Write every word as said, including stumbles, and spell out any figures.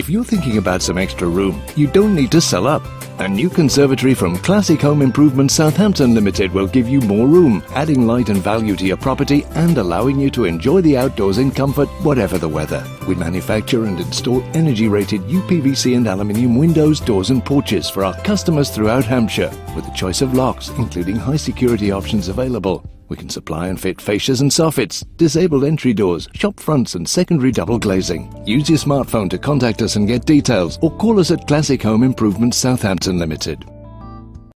If you're thinking about some extra room, you don't need to sell up. A new conservatory from Classic Home Improvement Southampton Limited will give you more room, adding light and value to your property and allowing you to enjoy the outdoors in comfort, whatever the weather. We manufacture and install energy-rated U P V C and aluminium windows, doors and porches for our customers throughout Hampshire, with a choice of locks, including high-security options available. We can supply and fit fascias and soffits, disabled entry doors, shop fronts and secondary double glazing. Use your smartphone to contact us and get details, or call us at Classic Home Improvement Southampton Limited.